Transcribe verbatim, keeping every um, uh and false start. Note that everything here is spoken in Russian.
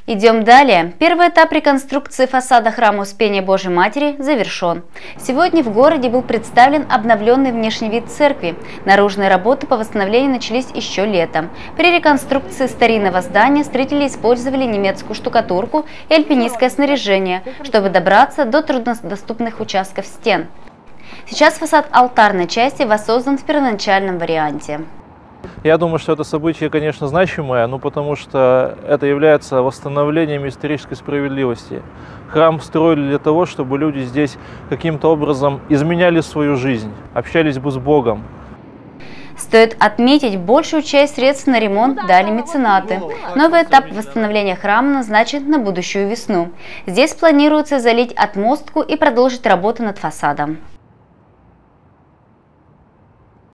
Идем далее. Первый этап реконструкции фасада храма Успения Божьей Матери завершен. Сегодня в городе был представлен обновленный внешний вид церкви. Наружные работы по восстановлению начались еще летом. При реконструкции старинного здания строители использовали немецкую штукатурку и альпинистское снаряжение, чтобы добраться до труднодоступных участков стен. Сейчас фасад алтарной части воссоздан в первоначальном варианте. Я думаю, что это событие, конечно, значимое, ну, потому что это является восстановлением исторической справедливости. Храм строили для того, чтобы люди здесь каким-то образом изменяли свою жизнь, общались бы с Богом. Стоит отметить, большую часть средств на ремонт дали меценаты. Новый этап восстановления храма назначен на будущую весну. Здесь планируется залить отмостку и продолжить работу над фасадом.